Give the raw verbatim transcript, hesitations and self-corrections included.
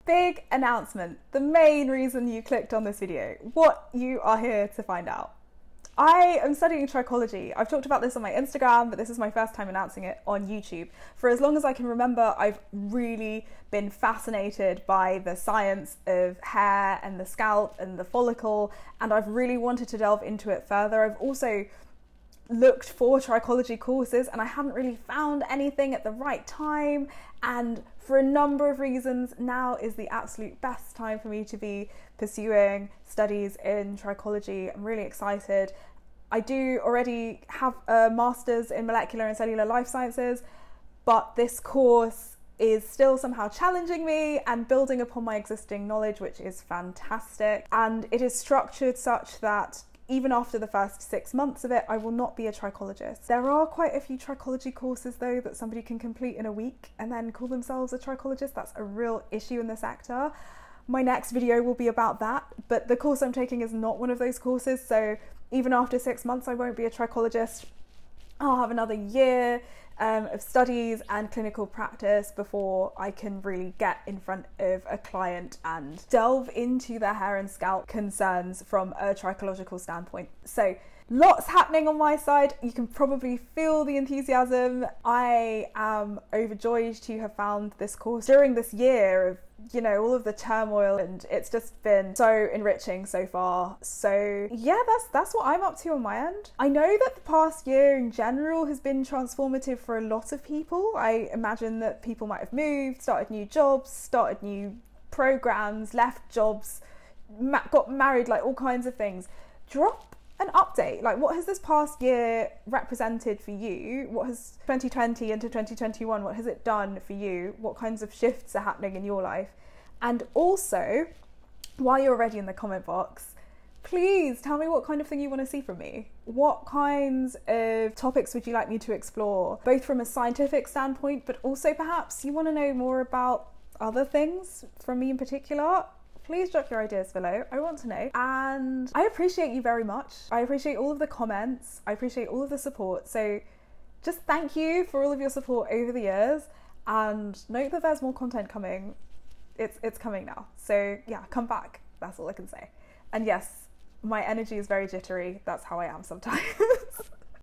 Big announcement, the main reason you clicked on this video, what you are here to find out. I am studying trichology. I've talked about this on my Instagram, but this is my first time announcing it on YouTube. For as long as I can remember, I've really been fascinated by the science of hair and the scalp and the follicle, and I've really wanted to delve into it further. I've also looked for trichology courses and I hadn't really found anything at the right time, and for a number of reasons now is the absolute best time for me to be pursuing studies in trichology. I'm really excited. I do already have a master's in molecular and cellular life sciences, but this course is still somehow challenging me and building upon my existing knowledge, which is fantastic. And it is structured such that even after the first six months of it, I will not be a trichologist. There are quite a few trichology courses though that somebody can complete in a week and then call themselves a trichologist. That's a real issue in the sector. My next video will be about that, but the course I'm taking is not one of those courses, so even after six months I won't be a trichologist. I'll have another year um, of studies and clinical practice before I can really get in front of a client and delve into their hair and scalp concerns from a trichological standpoint. So lots happening on my side. You can probably feel the enthusiasm. I am overjoyed to have found this course during this year of, you know, all of the turmoil, and it's just been so enriching so far. So yeah, that's that's what I'm up to on my end. I know that the past year in general has been transformative for a lot of people. I imagine that people might have moved, started new jobs, started new programs, left jobs, ma- got married, like all kinds of things. Drop an update, like what has this past year represented for you? What has twenty twenty into twenty twenty-one, what has it done for you? What kinds of shifts are happening in your life? And also, while you're already in the comment box, please tell me what kind of thing you want to see from me. What kinds of topics would you like me to explore, both from a scientific standpoint, but also perhaps you want to know more about other things from me in particular. Please drop your ideas below. I want to know. And I appreciate you very much. I appreciate all of the comments. I appreciate all of the support. So just thank you for all of your support over the years, and note that there's more content coming. It's, it's coming now. So yeah, come back. That's all I can say. And yes, my energy is very jittery. That's how I am sometimes.